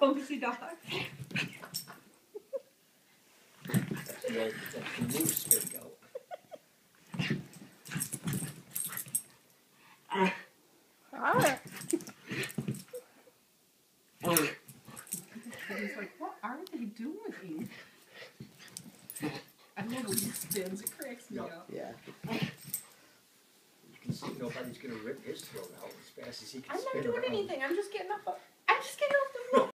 Hoagie dog. That's the moose spit out. He's like, what are they doing? I love when he spins. It cracks me up. Yeah. You can see nobody's going to rip his throat out as fast as he can I'm spin not doing around. anything. I'm just getting up.